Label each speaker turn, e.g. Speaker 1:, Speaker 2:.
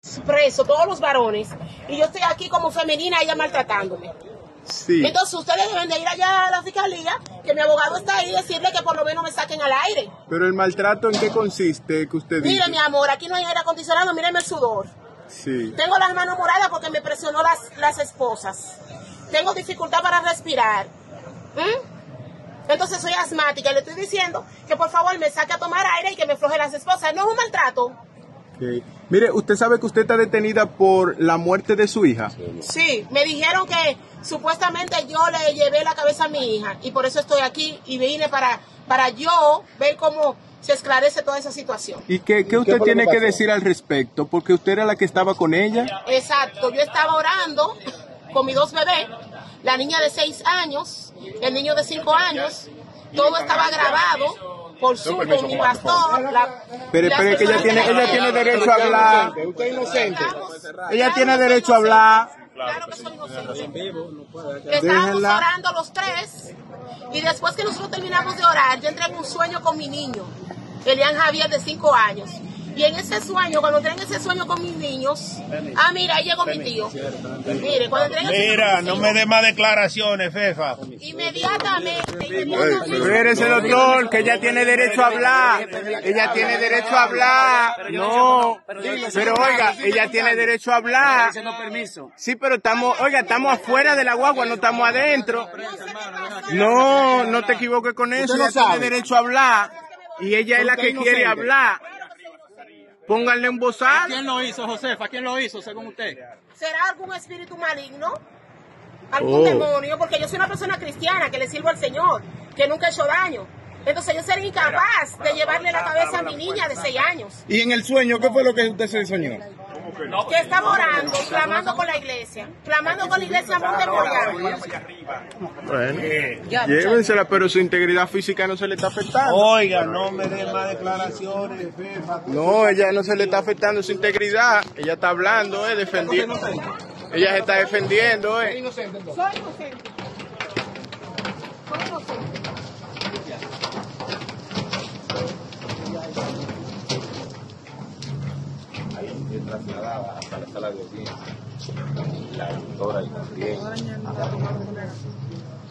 Speaker 1: preso, todos los varones, y yo estoy aquí como femenina, ella maltratándome.
Speaker 2: Sí.
Speaker 1: Entonces ustedes deben de ir allá a la fiscalía, que mi abogado está ahí, y decirle que por lo menos me saquen al aire.
Speaker 2: Pero el maltrato, ¿en qué consiste que usted dice?
Speaker 1: Mire, mi amor, aquí no hay aire acondicionado, míreme el sudor.
Speaker 2: Sí.
Speaker 1: Tengo las manos moradas porque me presionó las esposas. Tengo dificultad para respirar. Entonces soy asmática y le estoy diciendo que por favor me saque a tomar aire y que me afloje las esposas. No es un maltrato.
Speaker 2: Okay. Mire, ¿usted sabe que usted está detenida por la muerte de su hija?
Speaker 1: Sí, me dijeron que supuestamente yo le llevé la cabeza a mi hija y por eso estoy aquí y vine para yo ver cómo se esclarece toda esa situación.
Speaker 2: ¿Y qué usted tiene que decir al respecto? Porque usted era la que estaba con ella.
Speaker 1: Exacto, yo estaba orando con mis dos bebés, la niña de 6 años, el niño de 5 años, todo estaba grabado por Zoom con mi pastor.
Speaker 2: Pero que ella tiene derecho a hablar.
Speaker 3: Usted es inocente.
Speaker 2: Ella tiene derecho a hablar.
Speaker 1: Claro que soy inocente. Estábamos orando los tres y después que nosotros terminamos de orar, yo entré en un sueño con mi niño, Elian Javier, de 5 años. Y en ese sueño, cuando entré en ese sueño con mis niños, mira, ahí llegó mi tío. Mire, cuando entré en ese
Speaker 4: Mira, no me dé más declaraciones, Fefa.
Speaker 1: Inmediatamente.
Speaker 2: Espérese, doctor, que ella tiene derecho a hablar. Ella tiene derecho a hablar. No, pero oiga, ella tiene derecho a hablar. Sí, pero estamos afuera de la guagua, no estamos adentro. No, no te equivoques con eso. Ella tiene derecho a hablar. Y ella es la que quiere hablar. Pónganle un bozal.
Speaker 3: ¿Quién lo hizo, Josefa? ¿Quién lo hizo, según usted?
Speaker 1: ¿Será algún espíritu maligno? ¿Algún demonio? Porque yo soy una persona cristiana que le sirvo al Señor, que nunca he hecho daño. Entonces yo sería incapaz de llevarle la cabeza a mi niña de 6 años.
Speaker 2: ¿Y en el sueño qué fue lo que usted se soñó?
Speaker 1: Que estaba orando, clamando con la iglesia Monte Moriah.
Speaker 2: Bueno, llévensela, pero su integridad física no se le está afectando.
Speaker 4: Oiga, no me dé más declaraciones, Fefa.
Speaker 2: No, ella no se le está afectando su integridad. Ella está hablando, defendiendo. Ella se está defendiendo,
Speaker 1: Soy inocente. Soy inocente.
Speaker 5: Trasladada hasta la sala de audiencia, la doctora y también